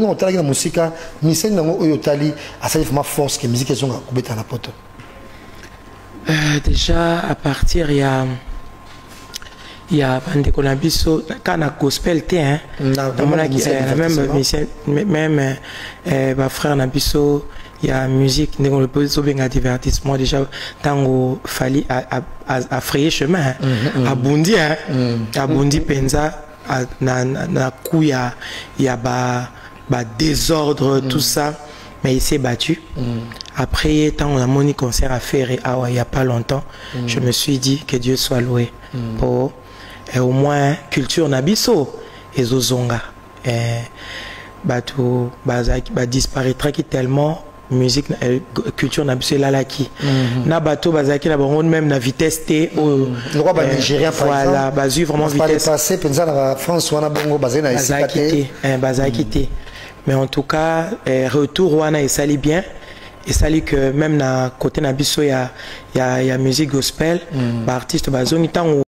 Nous on t'a la musique, ni c'est non au yotali, à ça il faut ma force que musique est on a la poto. Déjà à partir il y a un déconabiso quand on a gospel té hein. Même ma frère Nabiso il y a musique on le peut sauver un divertissement déjà tango fallait à frayer chemin à Bundi hein à Bundi penza na coup il y a désordre tout ça mais il s'est battu. Après tant on a mon concert à faire il y a pas longtemps je me suis dit que Dieu soit loué pour au moins culture nabiso et zozonga disparaîtra qui tellement musique culture nabiso là qui na bateau bazaki na bon même na vitesse T au Nigeria voilà bazu vraiment vitesse passer penza na France ou na bongo bazena ici bazaki mais en tout cas retour wana et sali bien et sali que même na côté nabiso il y a musique gospel artiste bazongi tant